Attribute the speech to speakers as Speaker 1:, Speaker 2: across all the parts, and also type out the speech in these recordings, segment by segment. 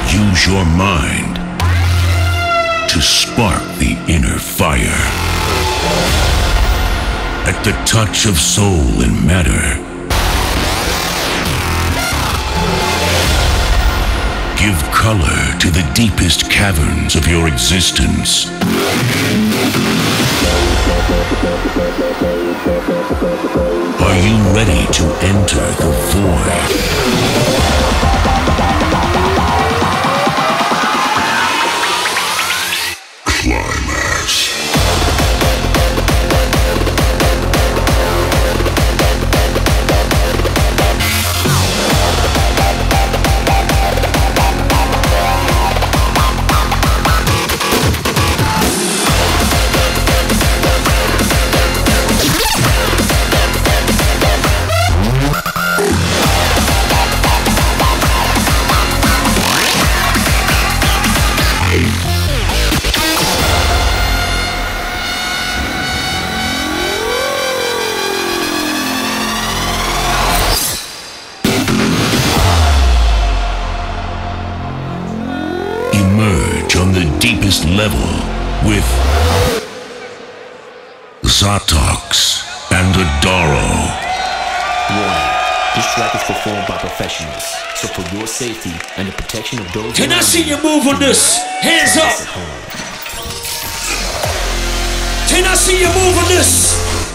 Speaker 1: Use your mind to spark the inner fire. At the touch of soul and matter, give color to the deepest caverns of your existence. Are you ready to enter the void? Emerge on the deepest level with Zatox and Adaro.
Speaker 2: Warning. This track is performed by professionals, so for your safety and the protection of those
Speaker 3: Can I see you move on this? Hands up! Can I see you move on this?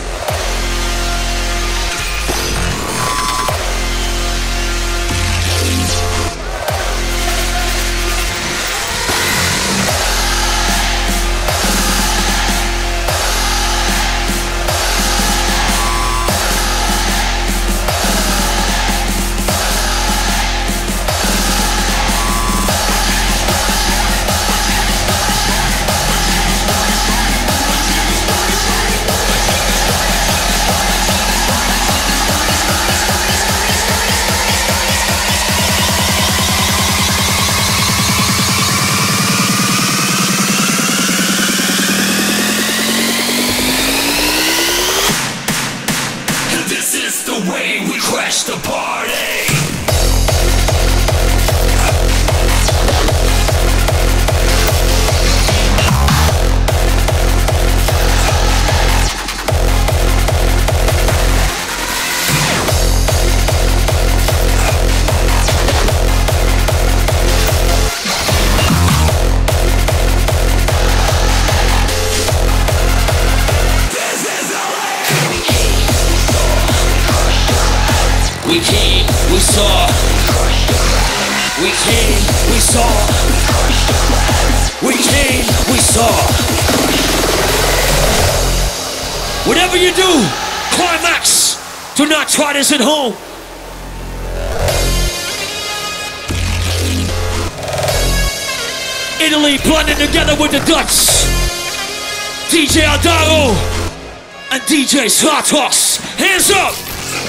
Speaker 1: The party.
Speaker 3: We came, we saw. We came, we saw. We came, we saw. Whatever you do, climax. Do not try this at home. Italy blending together with the Dutch. DJ Adaro and DJ Zatox. Hands up.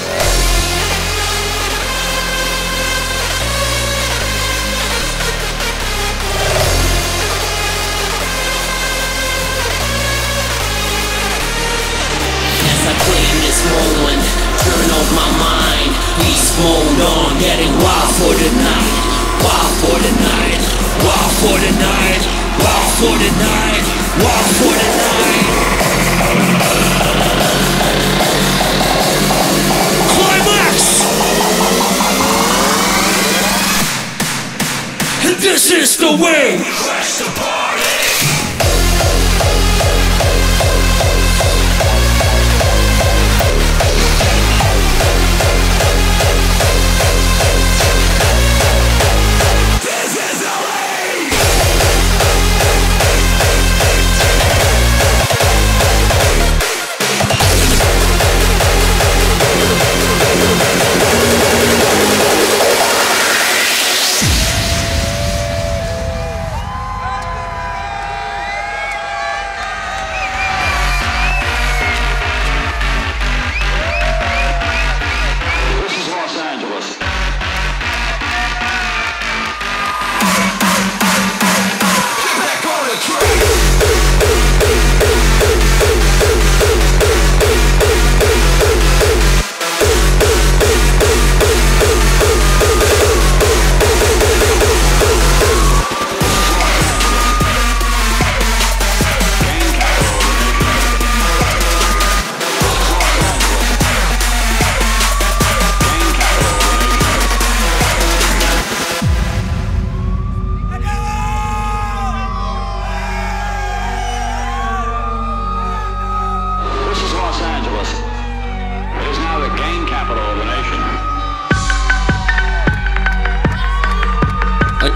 Speaker 4: This moment, turn off my mind. Beast mode on, getting wild for the night. Wild for the night. Wild for the night. Wild for the night. Wild for the night.
Speaker 3: Climax! And this is the way we crash the party.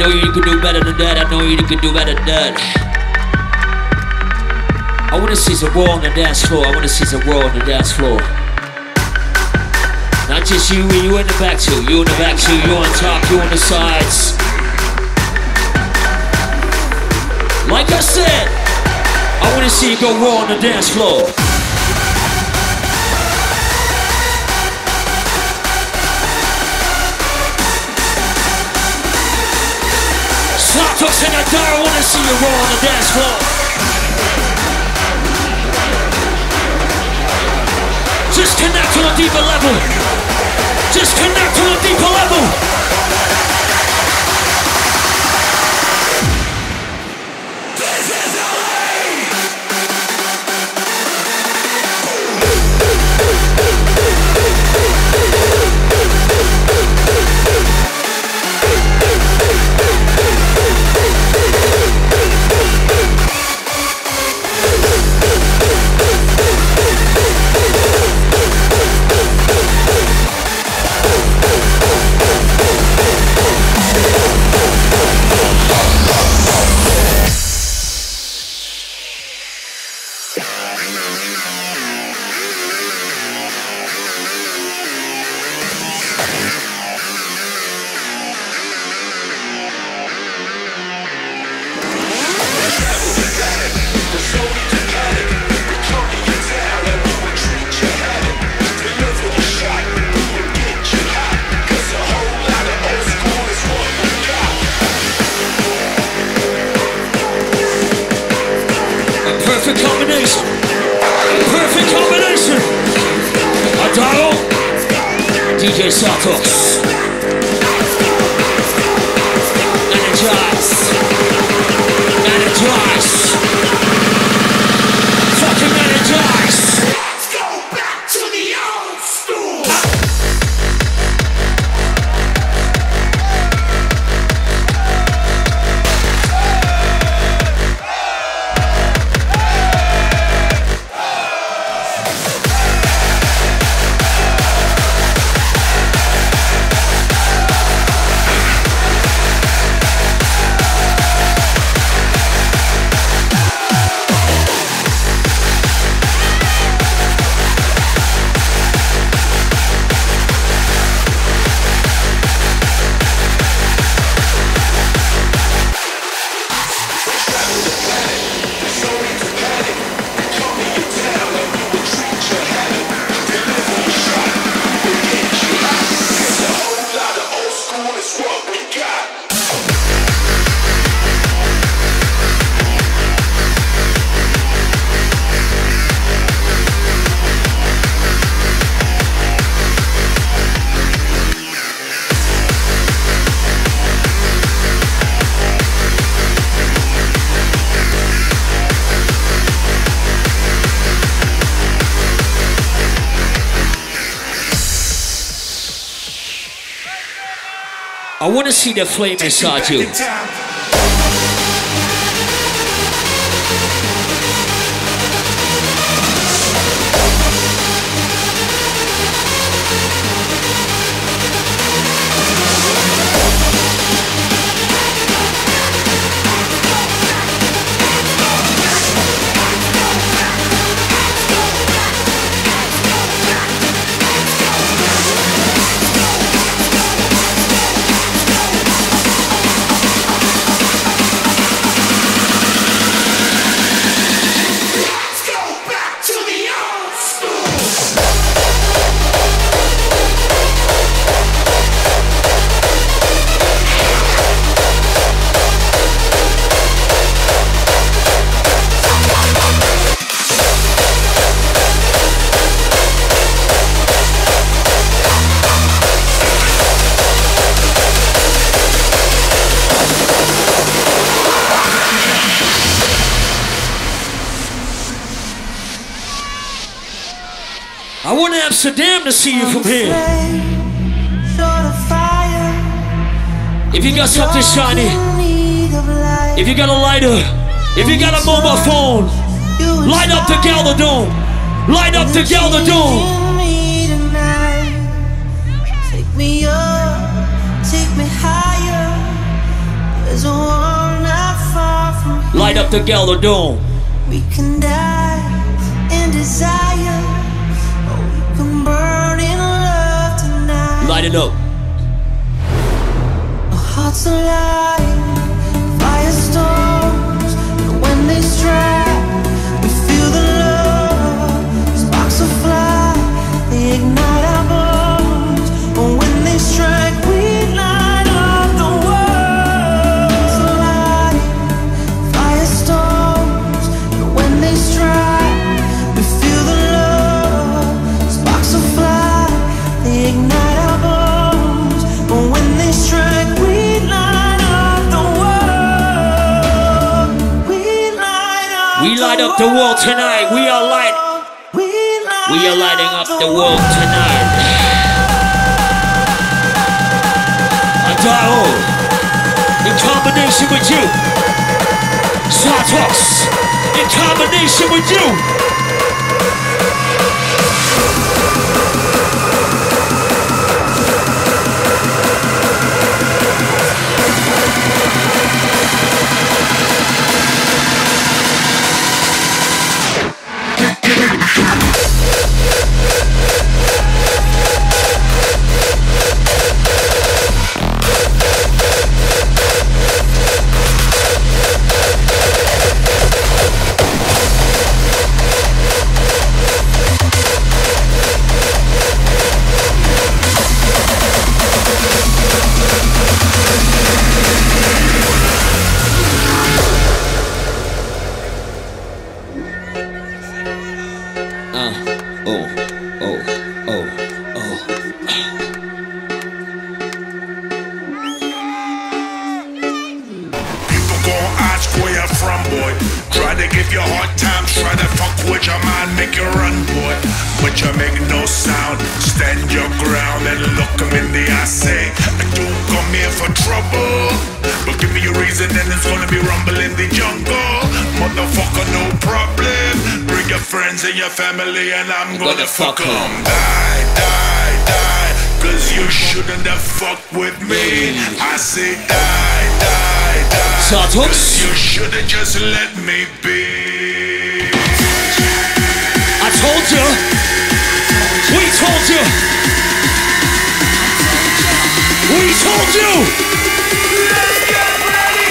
Speaker 3: know you can do better than that. I know you can do better than that. I wanna see some raw on the dance floor. I wanna see some raw on the dance floor. Not just you in the back too. You in the back too. You on top. You on the sides. Like I said, I wanna see you go raw on the dance floor. Sartox and Adara, I wanna see you raw on the dance floor. Just connect to a deeper level. Just connect to a deeper level. DJ Sartox. Energize. Energize. Fucking energize. Let's go back to the old school. I want to see the flame inside you. I want Amsterdam to see you from here. If you got something shiny, if you got a lighter, if you got a mobile phone, light up the Galdadome. Light up the Galdadome.
Speaker 5: Take me up, take me higher.
Speaker 3: up the Gallo Dome.
Speaker 5: We can die in desire, or we can burn in love tonight.
Speaker 3: Light it up.
Speaker 5: Our hearts align, firestorms, and when they strike, we feel the love. Sparks will fly, they ignite our bones. And when they strike, we light up the world. Hearts align, firestorms, and when they strike, we feel the love. Sparks will fly, they ignite our bones. And when they strike, we light up the world. We light up
Speaker 3: the world tonight. We are lighting up the world tonight. Adao, in combination with you. Sartos, in combination with you.
Speaker 1: Family and I'm gonna fuck 'em. Die, die, die, cause you shouldn't have fucked with me. I say die, die, die, cause you should've just let me be.
Speaker 3: I told you. We told you. We told you.
Speaker 1: Let's get ready.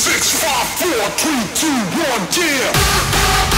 Speaker 1: 6, 5, 4, 3, 2, 1, yeah.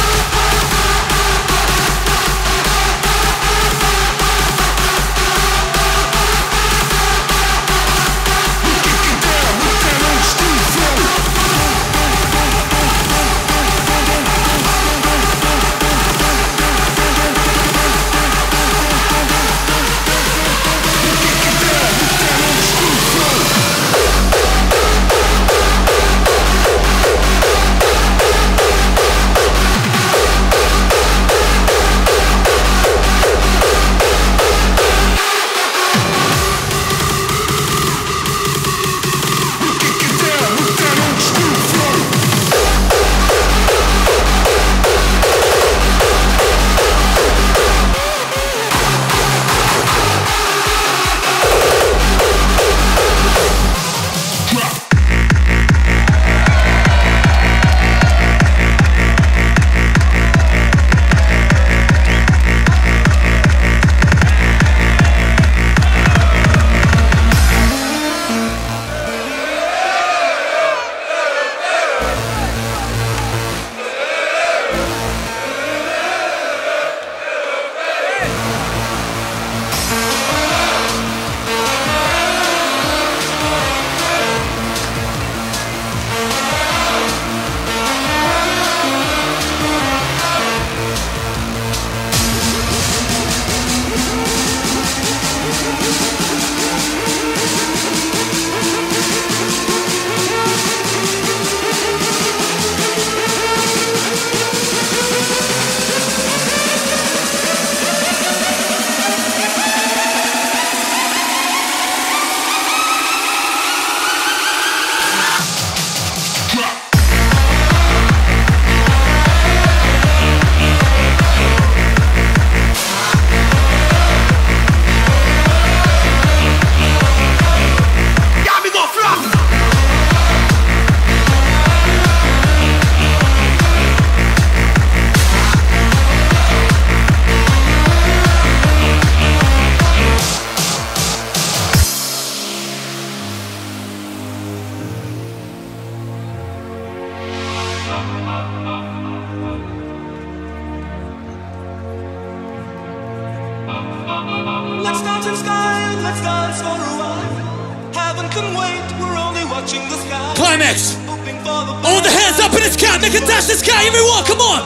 Speaker 5: Let's dance in style, let's dance for a while. Heaven can wait, we're only watching the sky.
Speaker 3: Climax! All the hands up in the sky, make it touch the sky, everyone, come on!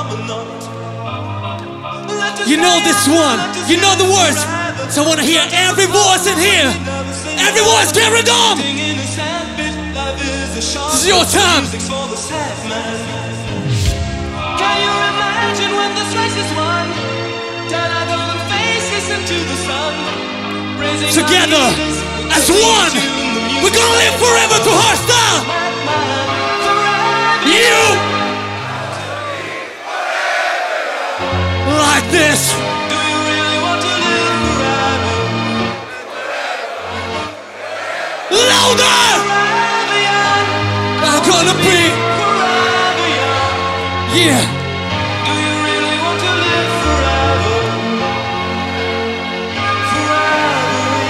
Speaker 3: You know this one, you know the words. So I wanna hear every voice in here. Every voice carried on! This is your time!
Speaker 5: Can you imagine when this race is won? Turn our golden faces into the sun.
Speaker 3: Together, as one, we're gonna live forever to hardstyle! You! Like this!
Speaker 5: Do you really want to live forever?
Speaker 3: Louder!
Speaker 5: Forever young,
Speaker 3: I'm gonna be...
Speaker 5: forever young.
Speaker 3: Yeah!
Speaker 5: Do you really want to live forever? Forever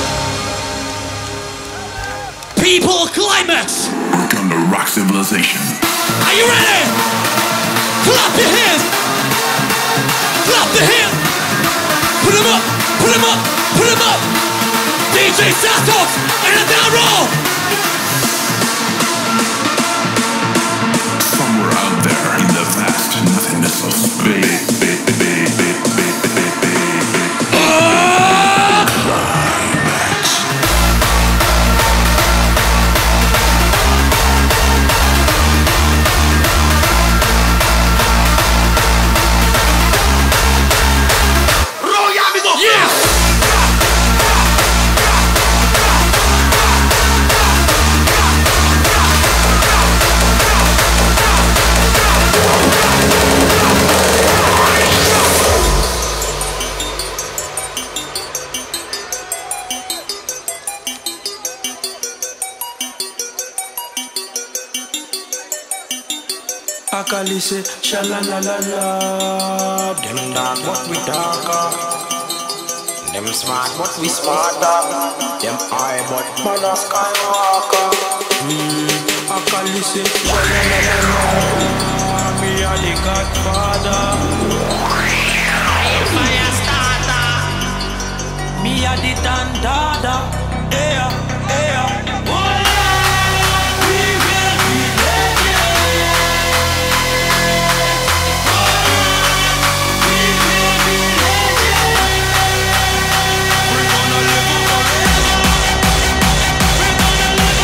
Speaker 5: young.
Speaker 3: People climax!
Speaker 1: Welcome to rock civilization.
Speaker 3: Are you ready? Clap your hands! Clap the hands! Put them up! Put them up! Put them up! DJ Santos and a down roll!
Speaker 1: Somewhere out there in the vast nothingness of space.
Speaker 6: Akali say, sha-la-la-la-la. Them dark, but we darker. Them smart, but we smarter. Them high, but man a skywalker. listen. Me are the Godfather. Fire starter. Me are the Dandada. Yeah, yeah. We will be legends. We will be legends. We're gonna live forever. We're gonna live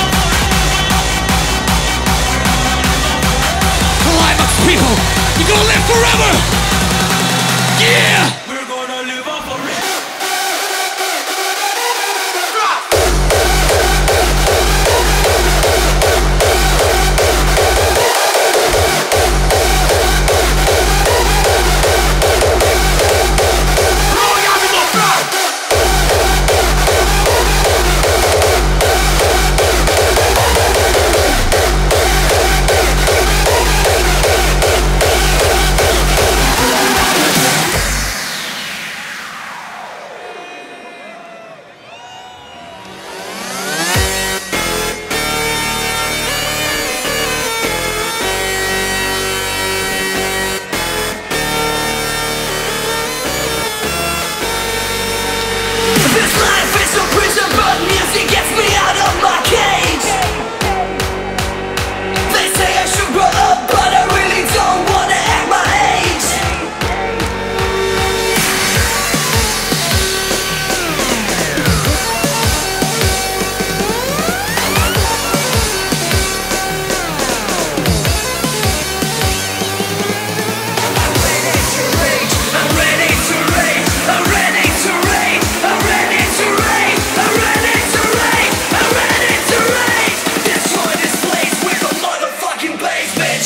Speaker 6: forever.
Speaker 3: Climax people, you're gonna live forever. Yeah.
Speaker 6: We're gonna live forever.
Speaker 4: This life is a prison, but music gets me out of my cage. They say I should grow up, but I really don't wanna act my age. I'm ready to rage, I'm ready to rage, I'm ready to rage, I'm ready to rage, I'm ready to rage, I'm ready to rage. Destroy this place with a motherfucking bass, bitch.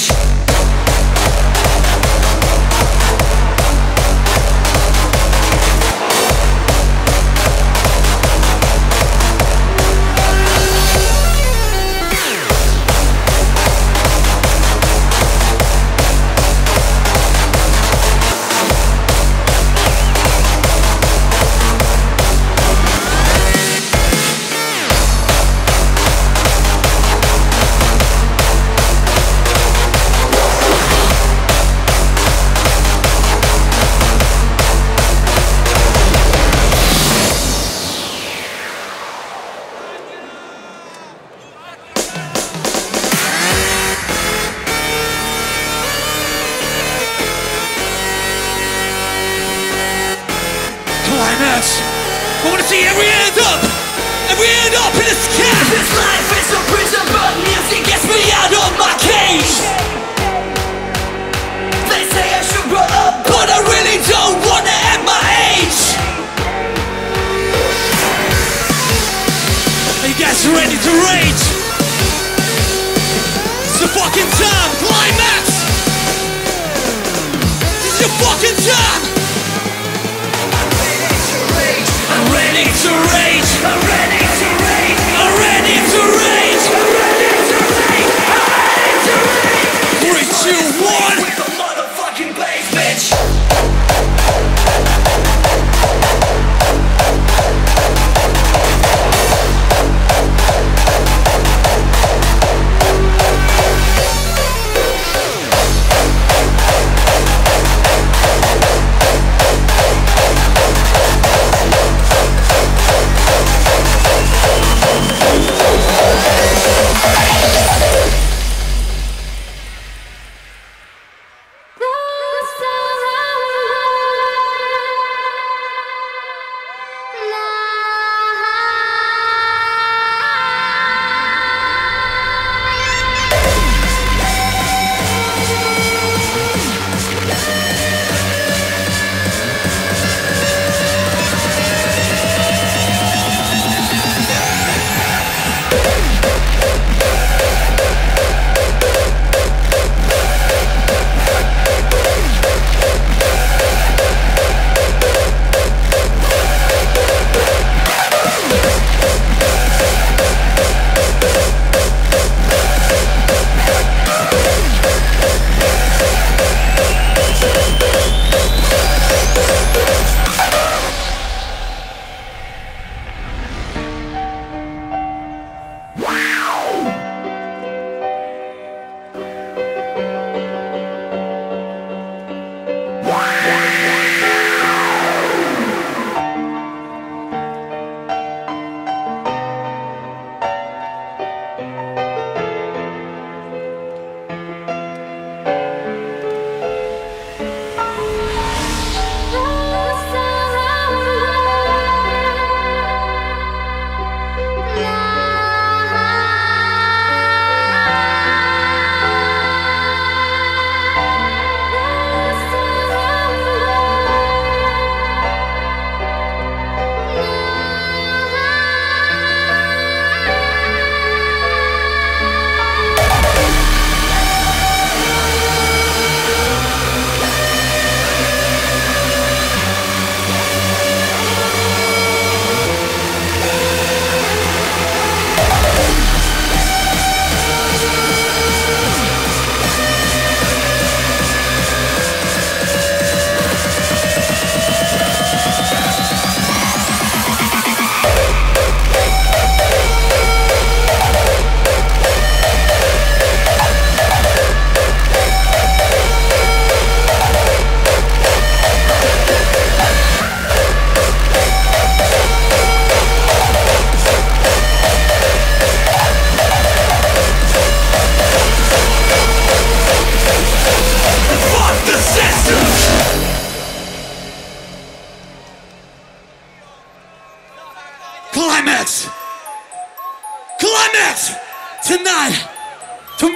Speaker 3: Climax. I wanna see every hand up. Every hand up in the sky.
Speaker 4: This life is a prison, but music gets me out of my cage. They say I should grow up, but I really don't wanna act my age.
Speaker 3: Are you guys ready to rage? It's the fucking time. Climax. This is your fucking time.
Speaker 4: I'm ready to rage, I'm ready to rage, I'm ready to rage, I'm ready to rage, I'm ready to rage.
Speaker 3: 3, 2, 1.
Speaker 4: With a motherfucking bass, bitch.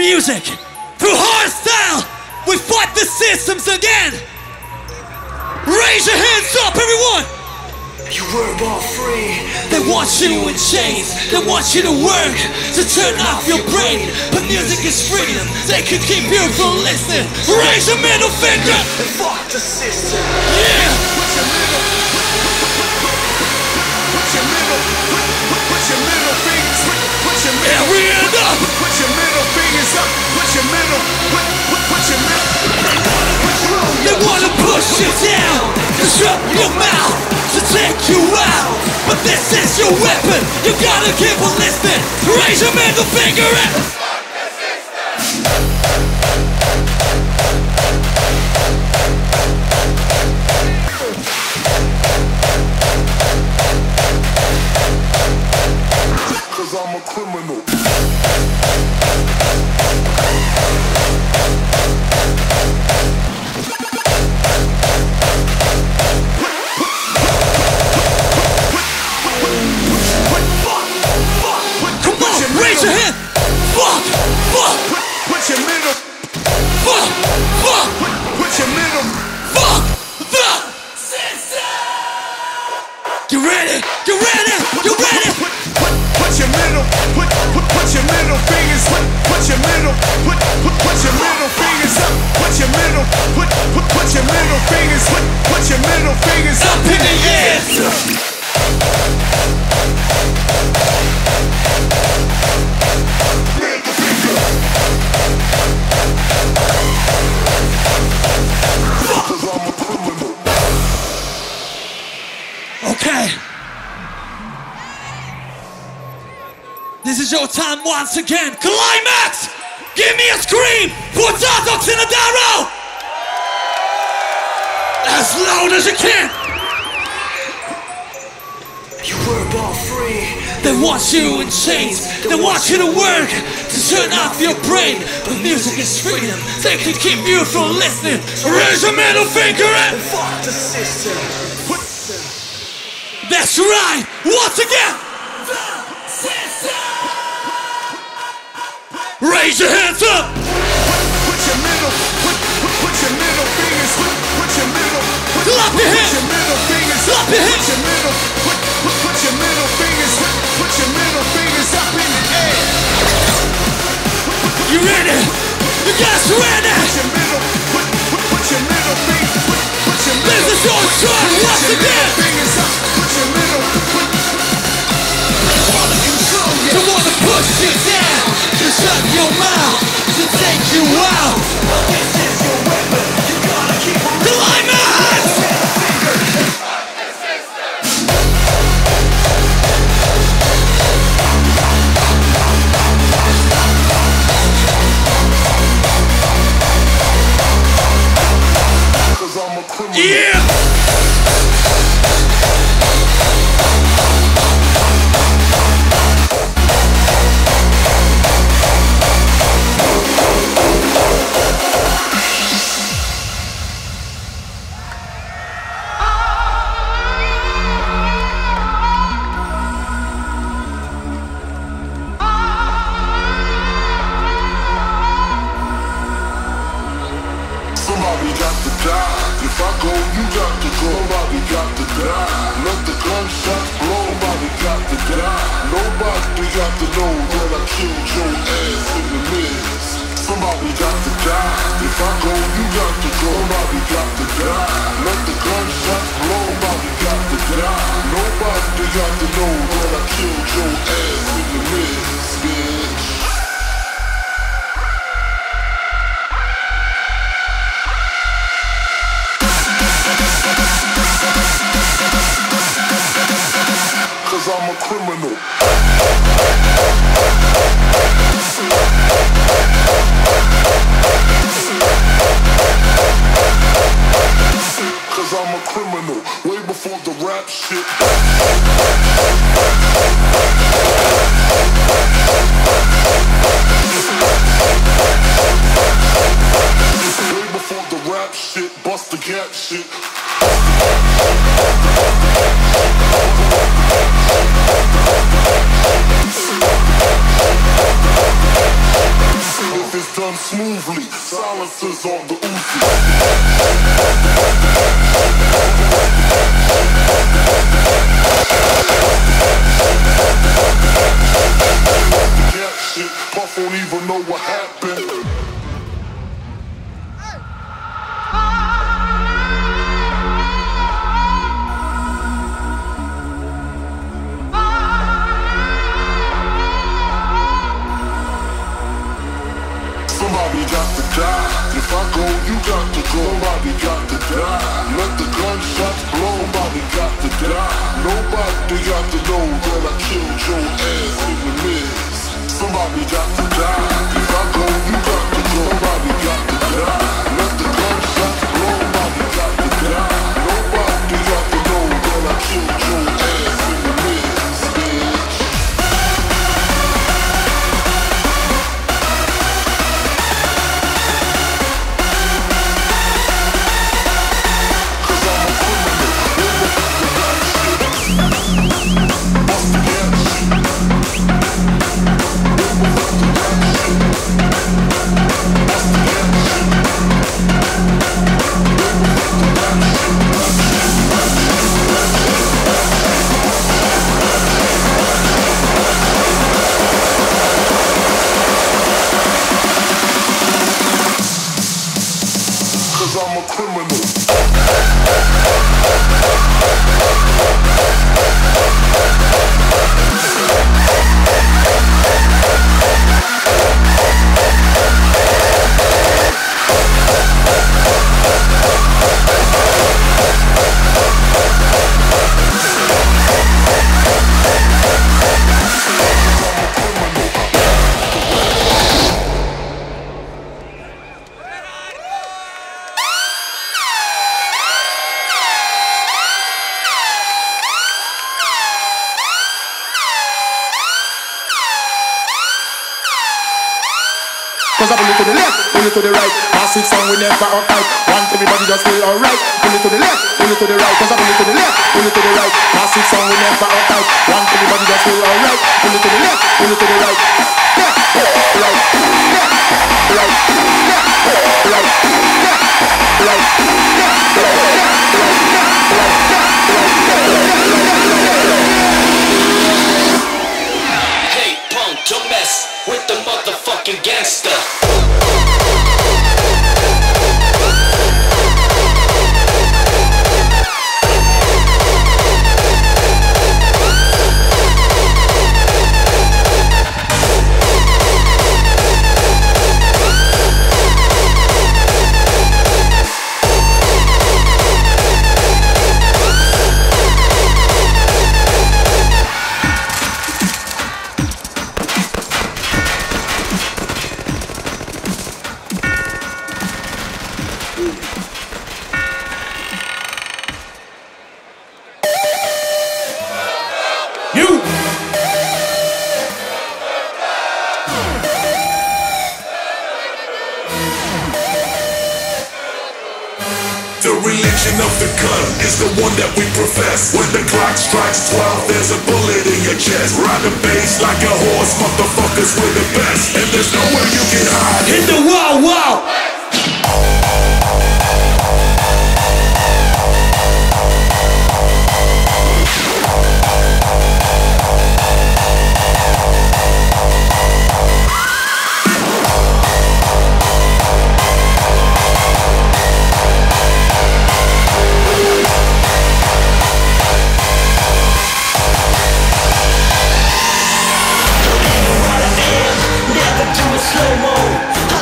Speaker 3: music. Through hard style, we fight the systems again. Raise your hands up, everyone.
Speaker 5: You were born free.
Speaker 3: They want you in chains. They want you to work to turn off your brain. But music is freedom. They can keep you from listening. Raise your middle finger.
Speaker 5: And fuck the system.
Speaker 3: Yeah.
Speaker 5: Put your middle fingers. Put your middle.
Speaker 3: Yeah, we end up.
Speaker 5: Put your middle fingers up. Put your middle. Put your middle.
Speaker 3: They wanna push you down, disrupt your mouth, to take you out. But this is your weapon, you gotta keep on listening. Raise your middle finger and fuck the system.
Speaker 5: Cause I'm a criminal.
Speaker 3: Raise your hand! Fuck! Fuck!
Speaker 5: Put your middle.
Speaker 3: Fuck! Fuck!
Speaker 5: Put your middle.
Speaker 3: Fuck the system! Get ready! Get ready! Get ready!
Speaker 5: Put your middle. Put your middle fingers. Put your middle. Put your middle fingers up. Put your middle. Put your middle fingers. Put your middle fingers up in the air.
Speaker 3: Okay. This is your time once again. Climax! Give me a scream for Tartox in a Darrow! As loud as you can!
Speaker 5: You were born free.
Speaker 3: They want you in chains. They want you to work to turn off your brain. But music is freedom. They can keep you from listening. Raise your middle finger and
Speaker 5: Fuck the system.
Speaker 3: that's right! Once again! Raise your hands up!
Speaker 5: Put your middle. Put your middle fingers. Put your middle.
Speaker 3: Clap your hands!
Speaker 5: Put your middle fingers.
Speaker 3: Clap your hands!
Speaker 5: Put your middle. Put your middle fingers. Put your middle fingers up in the air.
Speaker 3: You ready? You guys ready?
Speaker 5: Put your middle. Put your middle fingers. Put your middle.
Speaker 3: This is your turn once again!
Speaker 5: Fingers up. Put your middle.
Speaker 3: To wanna push you down, to shut your mouth, to take you out.
Speaker 5: But this is your weapon. You gotta keep on.
Speaker 3: Climax!
Speaker 5: Cause I'm a criminal.
Speaker 3: Yeah!
Speaker 5: Somebody got to die. If I go, you got to go. Somebody got to die. Let the gunshots blow. Somebody got to die. Nobody got to know that I killed your ass in the midst. Somebody got to die. If I go, you got to go. Somebody got to die. Let the gunshots blow. Somebody got to die. Nobody got to know that I killed your ass in the midst, bitch. Cause I'm a criminal. Cause I'm a criminal. Way before the rap shit. Way before the rap shit. Bust the gap shit. If it's
Speaker 1: done smoothly. Silencers on the Uzi. That shit, Puff don't even know what happened. Somebody got to die. If I go, you got to go. Somebody got to die. Let the gunshots blow. Somebody got to die. Nobody got to know that I killed your ass in the midst. Somebody got to die. If I go, you got to go. Somebody got to die. Let the gunshots blow. Somebody got to die. Nobody got to know that I killed your ass in the midst, bitch. I'm a criminal.
Speaker 7: Cause I pull it to the left, pull it to the right. Massive song we never uptight. Want everybody just feel alright. Pull it to the left, pull it to the right. Cause I pull it to the left, pull it to the right. Massive song we never uptight. Want everybody just feel alright. Pull it to the left, pull it to the right. Left, right, left, right, left, right, left, right,
Speaker 4: Hey punk, don't mess with the motherfucking gangster.
Speaker 1: The religion of the gun is the one that we profess. When the clock strikes 12, there's a bullet in your chest. Ride the bass like a horse, motherfuckers, we're the best. And there's nowhere you can hide.
Speaker 3: In the wow wow.
Speaker 4: Never do it slow-mo.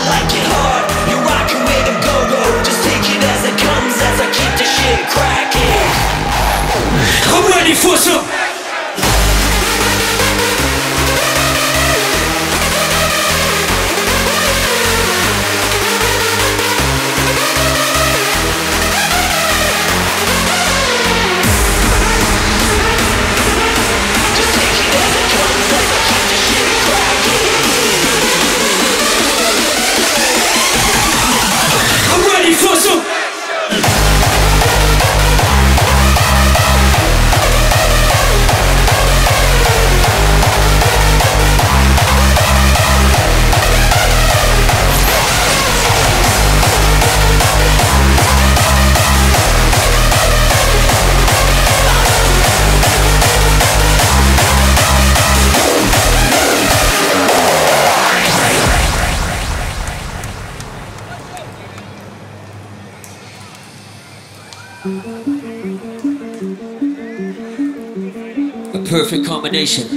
Speaker 3: A perfect combination.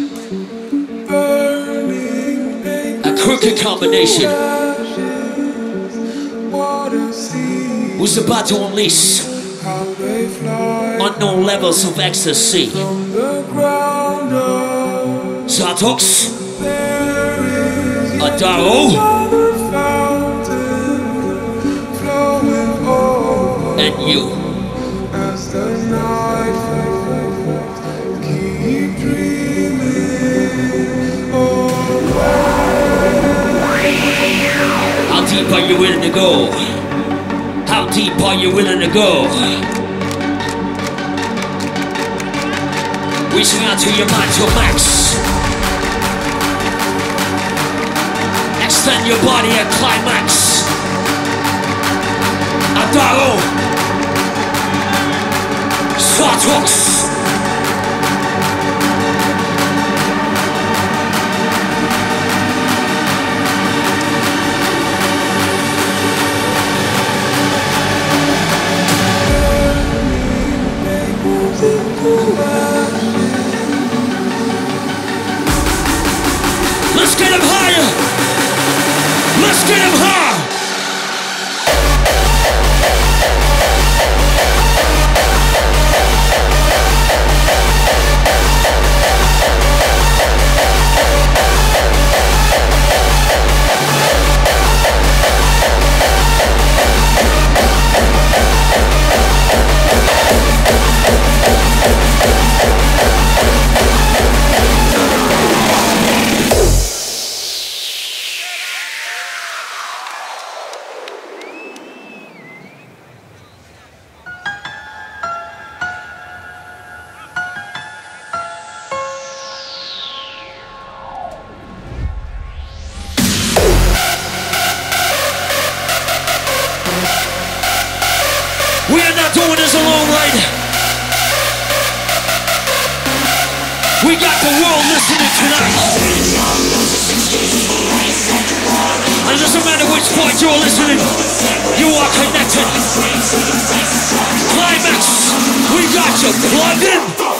Speaker 3: A crooked combination. Who's about to unleash unknown levels of ecstasy? Zatox, Adaro, and you. How deep are you willing to go? How deep are you willing to go? Reaching out to your mind to max. Extend your body at climax. Adaro, Zatox. Let's get him higher. Let's get him high. We are not doing this alone, right? We got the world listening tonight. And it doesn't matter which point you're listening, you are connected. Climax, we got you plugged in.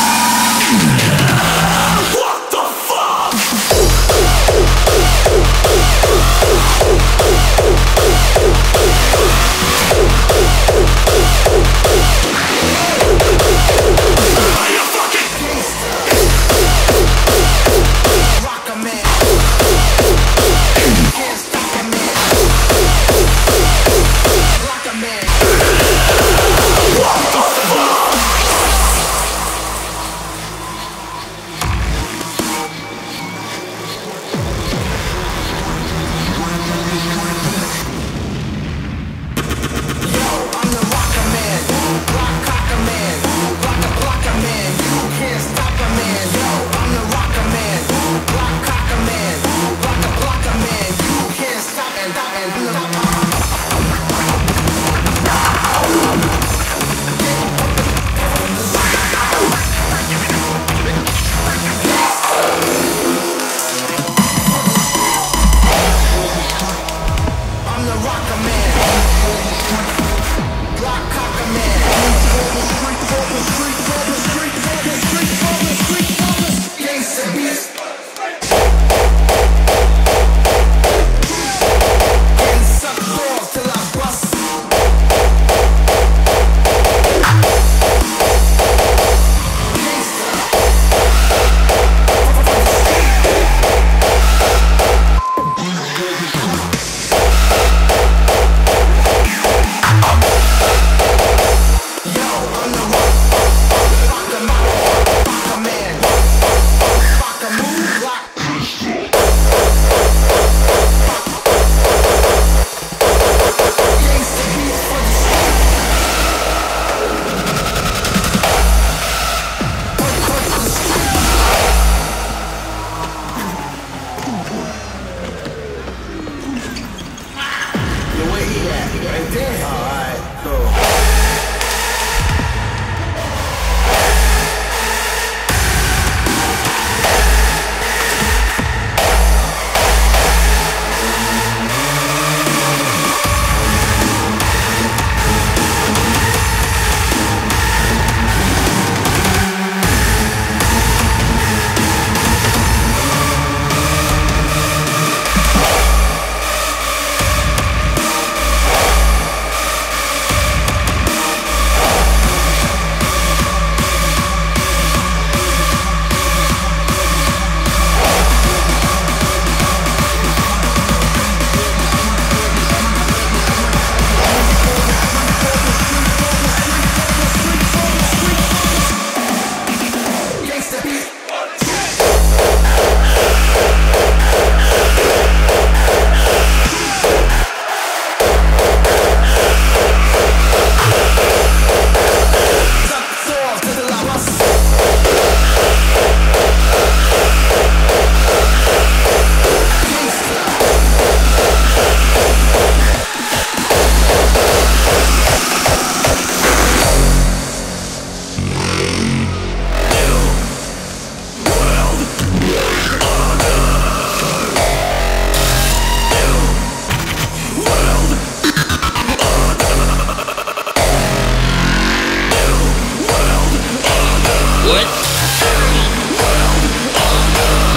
Speaker 5: What the fuck?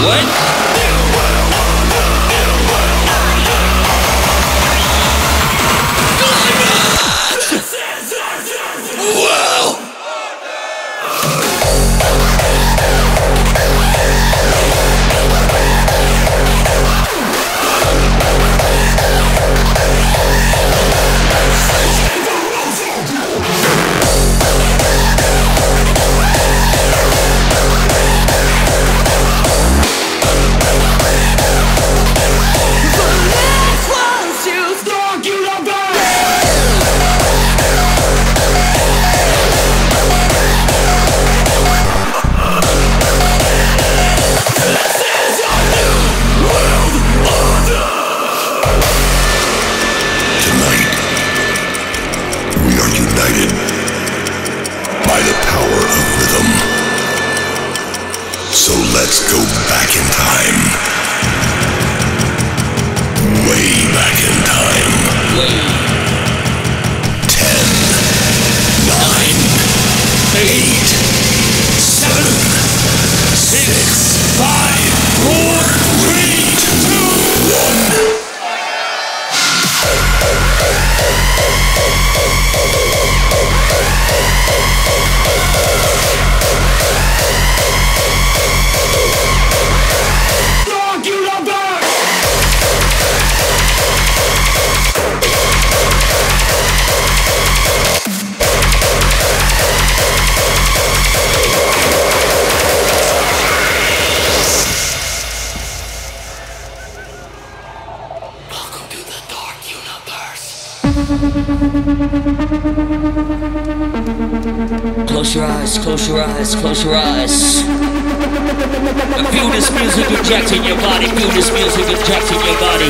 Speaker 3: Close your eyes, close your eyes, close your eyes. Feel this music injecting your body, feel this music injecting your body.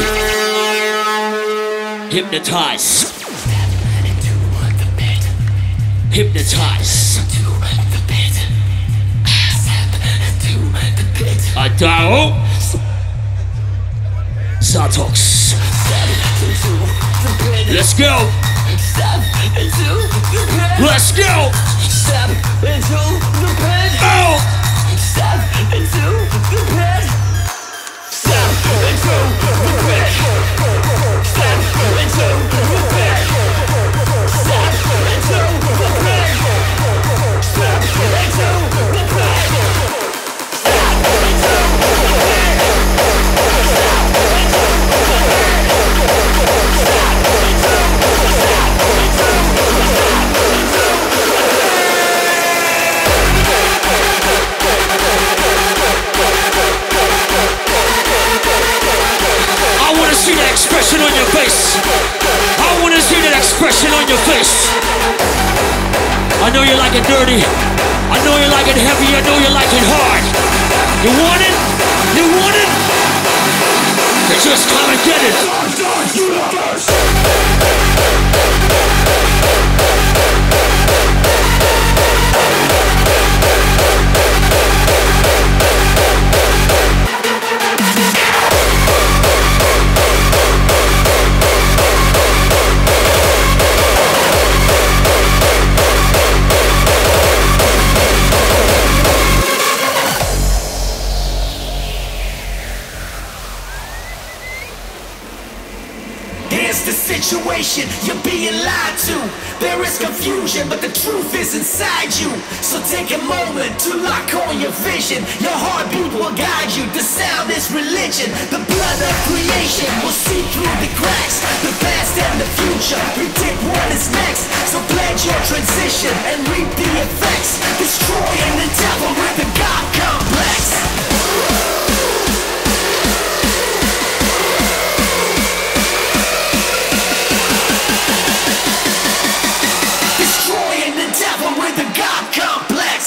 Speaker 3: Hypnotize. Hypnotize. Adao. Satox. Let's go. Let's go.
Speaker 4: Step into the pit.
Speaker 3: Oh.
Speaker 4: Step into the pit. Step into the pit. Step into the pit. Step into the pit. Step into the pit. Step into the pit.
Speaker 3: See that expression on your face. I want to see that expression on your face. I know you like it dirty. I know you like it heavy. I know you like it hard. You want it? You want it? You just gotta get it.
Speaker 4: Situation, you're being lied to. There is confusion, but the truth is inside you. So take a moment to lock on your vision. Your heartbeat will guide you. The sound is religion. The blood of creation will see through the cracks. The past and the future predict what is next. So pledge your transition and reap the effects. Destroying the devil with the God complex. Destroying the devil with the God complex.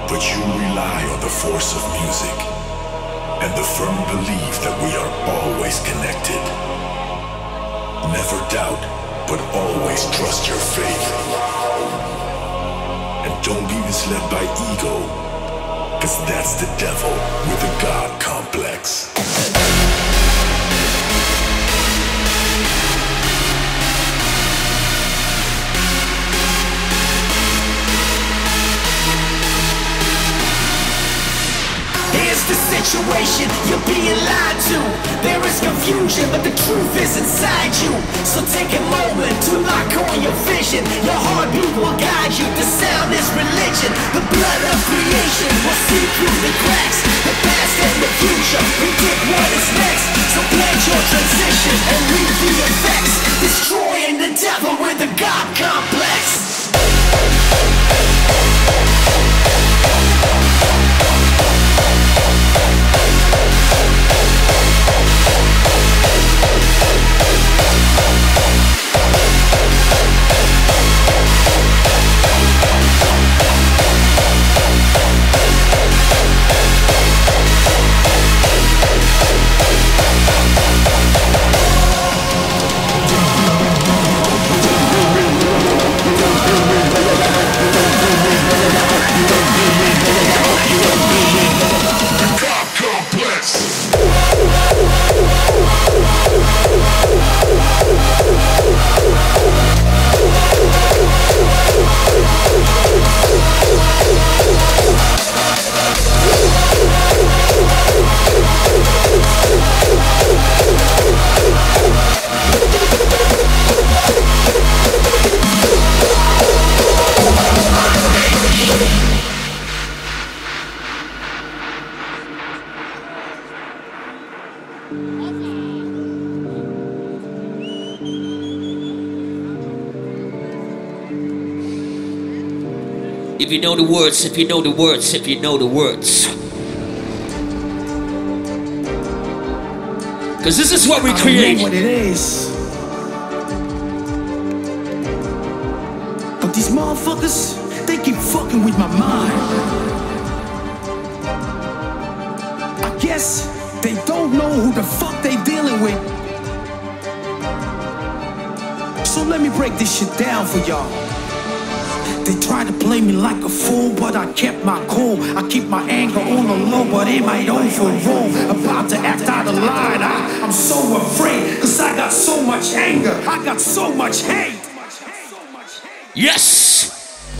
Speaker 1: but you rely on the force of music and the firm belief that we are always connected. Never doubt, but always trust your faith. And don't be misled by ego, 'cause that's the devil with a God complex.
Speaker 4: Here's the situation, you're being lied to. There is confusion, but the truth is inside you. So take a moment to lock on your vision. Your heartbeat will guide you, the sound is religion. The blood of creation will see through the cracks. The past and the future predict what is next. So plan your transition and reap the effects. Destroying the devil with a God complex.
Speaker 3: If you know the words, if you know the words, if you know the words. Cause this is what we create.
Speaker 8: I know what it is. But these motherfuckers, they keep fucking with my mind. I guess they don't know who the fuck they dealing with. So let me break this shit down for y'all. They tried to play me like a fool, but I kept my cool. I keep my anger on the low, but it might overrule. About to act out of line, I'm so afraid, cause I got so much anger, I got so much hate.
Speaker 3: Yes!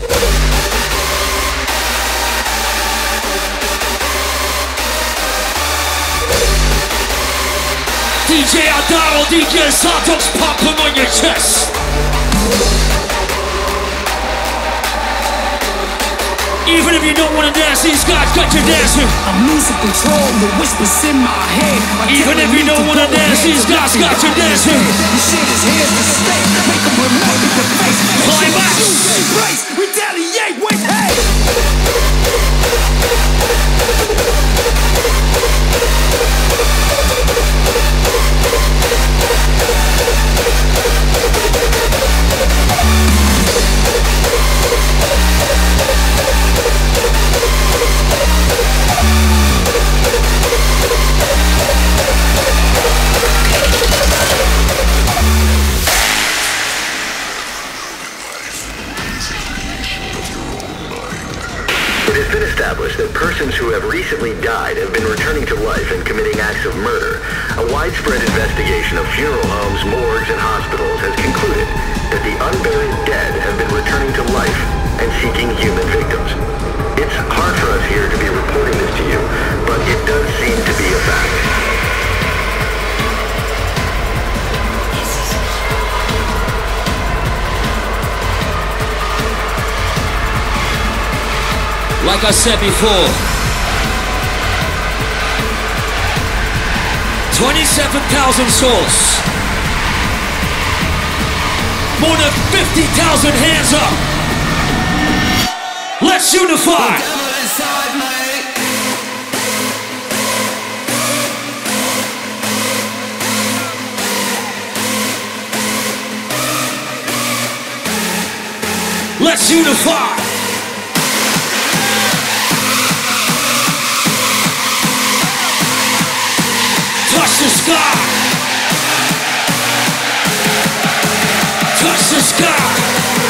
Speaker 3: DJ Adaro, DJ Santos, pop them on your chest. Even if you don't want to dance, these guys got you dancing.
Speaker 8: I'm losing control, the whispers in my head.
Speaker 3: Even if you don't want to dance, these guys got you dancing.
Speaker 8: This shit is here to stay. Make them remember the face.
Speaker 3: Climax.
Speaker 8: Embrace, retaliate with hate.
Speaker 9: It has been established that persons who have recently died have been returning to life and committing acts of murder. A widespread investigation of funeral homes, morgues, and hospitals has concluded that the unburied dead have been returning to life and seeking human victims. It's hard for us here to be reporting this to you, but it does seem to be a fact.
Speaker 3: Like I said before, 27,000 souls, more than 50,000 hands up. Let's unify. Let's unify. the sky. Touch the sky.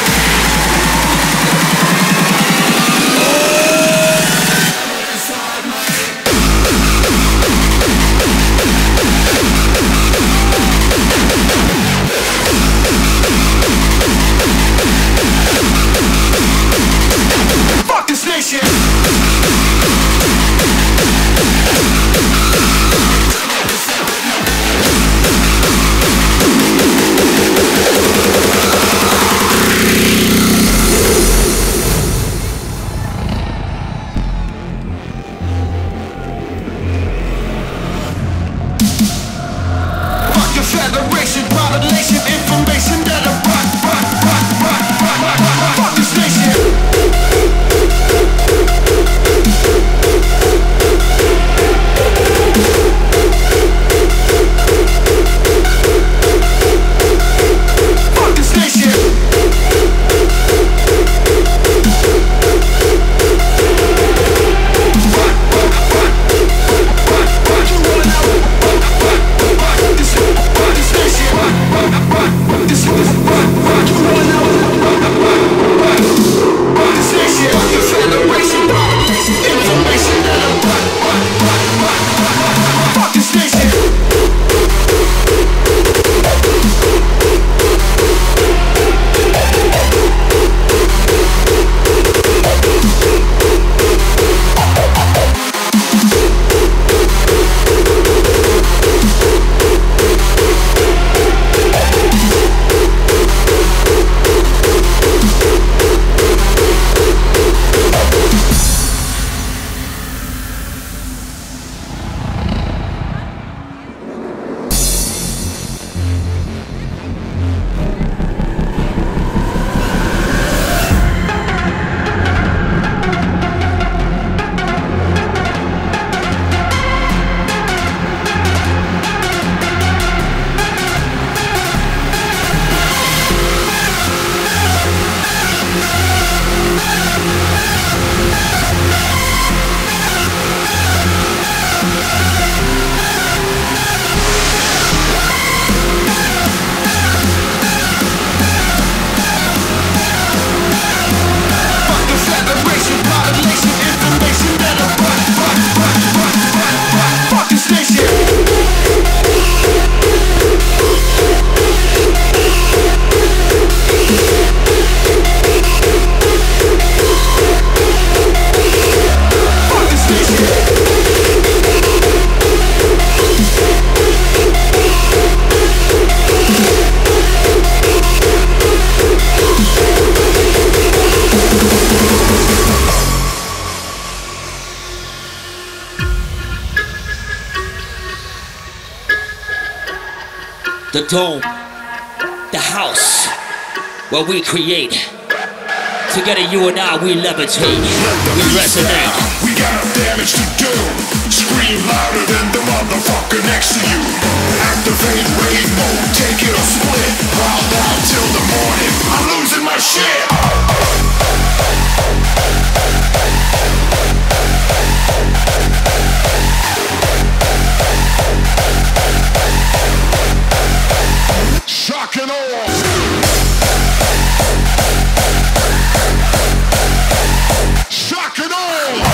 Speaker 8: Fuck this nation. Fuck your federation, population, information that I rock. Fuck this nation. Fuck this nation. Fuck this nation. Fuck the federation, population, information that I rock. Fuck this nation. Fuck this nation.
Speaker 3: The dome, the house, where we create. Together you and I, we levitate, we resonate.
Speaker 1: We got damage to do. Scream louder than the motherfucker next to you. Activate rave mode, take it or split. Wild out till the morning. I'm losing my shit. Shock and awe. Shock and awe.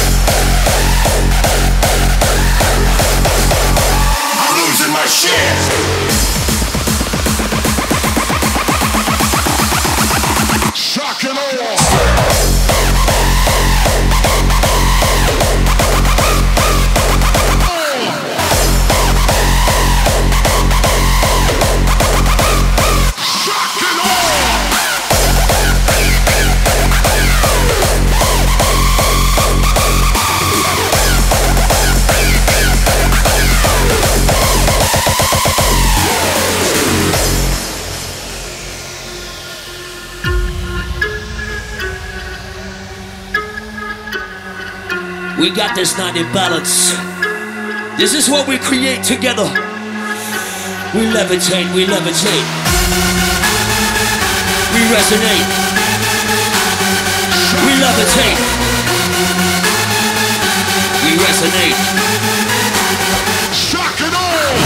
Speaker 1: I'm losing my shit. Shock and awe.
Speaker 3: We got this night in balance. This is what we create together. We levitate, we levitate. We resonate. We levitate. We resonate.
Speaker 1: Shock and awe.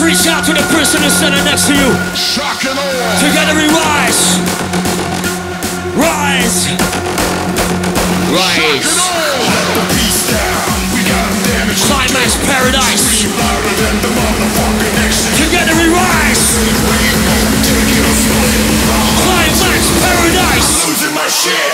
Speaker 3: Reach out to the person who's standing next to you.
Speaker 1: Shock and awe.
Speaker 3: Together we rise. Rise. Rise.
Speaker 1: Shock and awe. Let the peace down. We got damage.
Speaker 3: Climax Paradise.
Speaker 1: Louder than the motherfucking exit.
Speaker 3: Together we rise. Climax Paradise.
Speaker 1: I'm losing my shit.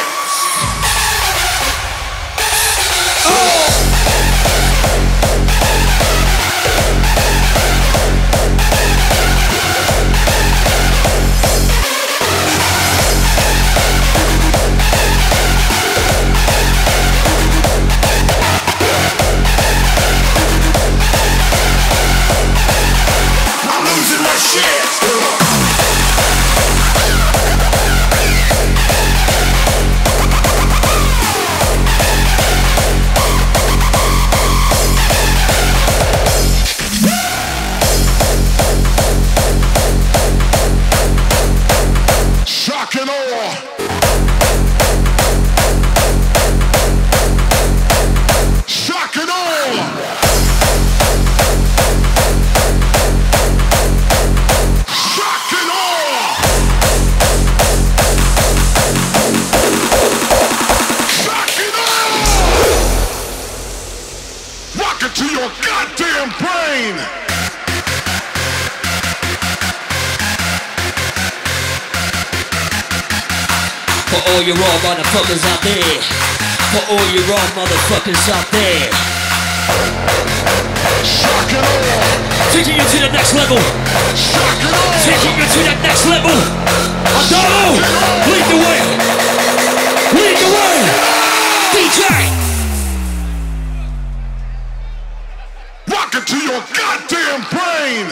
Speaker 3: For all you raw motherfuckers out there. For all you raw motherfuckers out there. Taking you to the next level. Taking you to the next level. Adamo, lead the way. Lead the way. DJ.
Speaker 1: Rock it to your goddamn brain.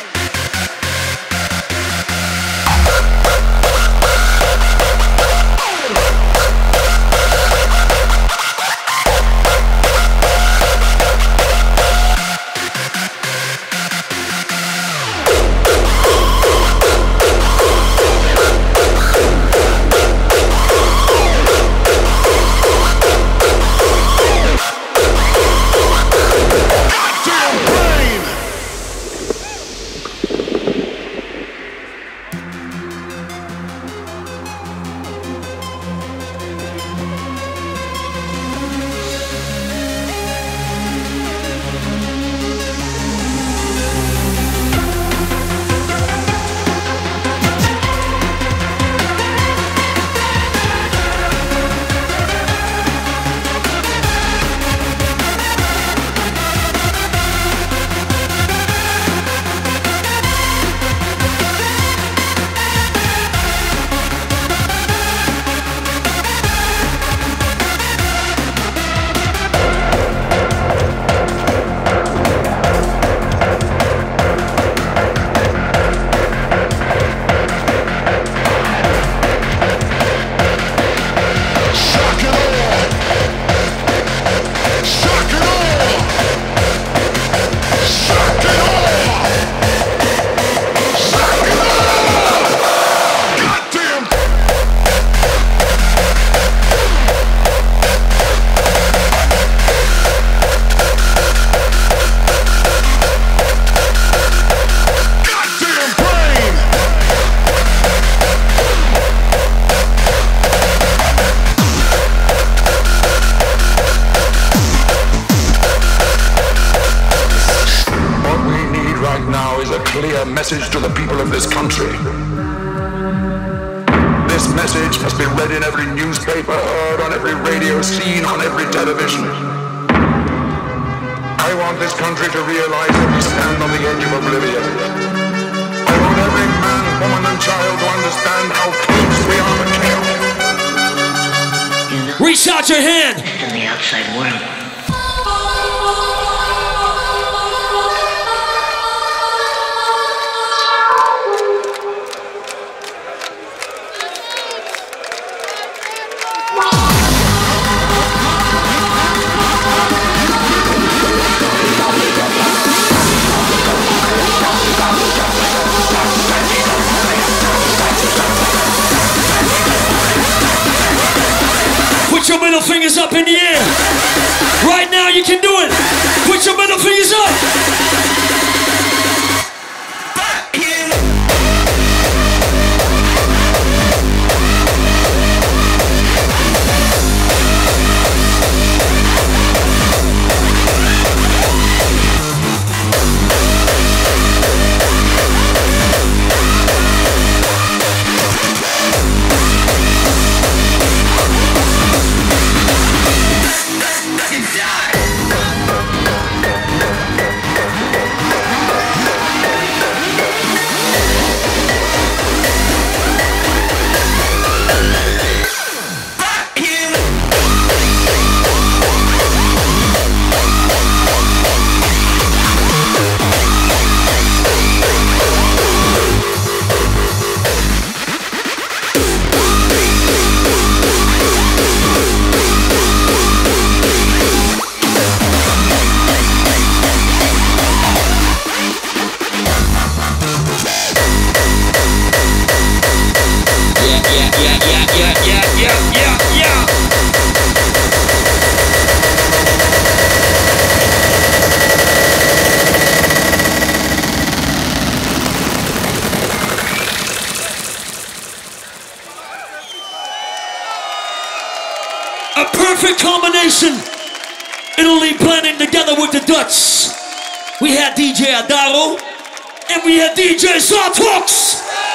Speaker 1: Message to the people of this country. This message must be read in every newspaper, heard on every radio, seen on every television. I want this country to realize that we stand on the edge of oblivion. I want every man, woman and child to understand how close we are to chaos.
Speaker 3: Reach out your hand.
Speaker 10: In the outside world.
Speaker 3: Put your middle fingers up in the air. Right now you can do it. Put your middle fingers up. A perfect combination. Italy blending together with the Dutch. We had DJ Adaro and we had DJ Sartox.